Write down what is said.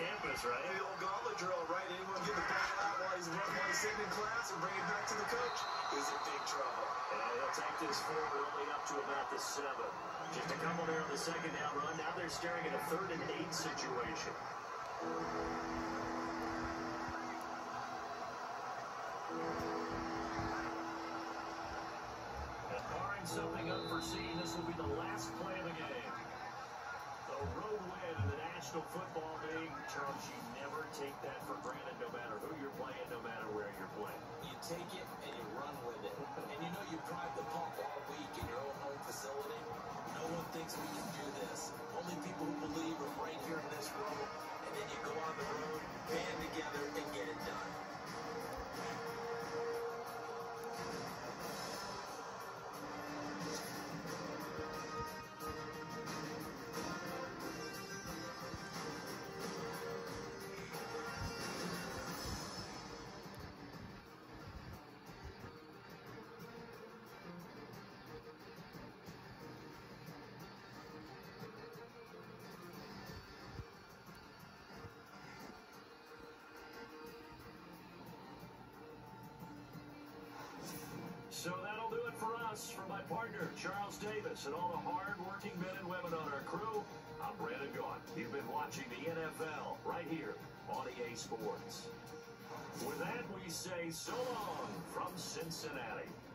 campus, right? The old gauntlet drill, right? Anyone get the ball out while he's sitting in class and bring it back to the coach is in big trouble. And he'll take this forward only up to about the 7. Just a couple there on the second down run. Now they're staring at a 3rd and 8 situation. And barring something unforeseen, this will be the last play of the game. The road win in the National Football League. Charles, you never take that for granted, no matter who you're playing, no matter where you're playing. You take it and you run with it. And you know you drive the pump all week in your own home facility. No one thinks we can do this. Only people who believe are right here in this room. And then you go on the road, band together, and get it done. So that'll do it for us. For my partner, Charles Davis, and all the hard-working men and women on our crew, I'm Brandon Gaudin. You've been watching the NFL right here on EA Sports. With that, we say so long from Cincinnati.